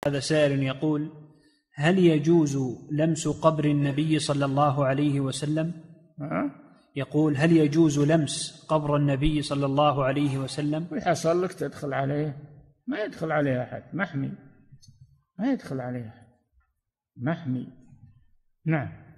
هذا سائل يقول: هل يجوز لمس قبر النبي صلى الله عليه وسلم؟ يقول: هل يجوز لمس قبر النبي صلى الله عليه وسلم؟ ويحصل لك تدخل عليه؟ ما يدخل عليه أحد، محمي، ما يدخل عليه أحد، محمي. نعم.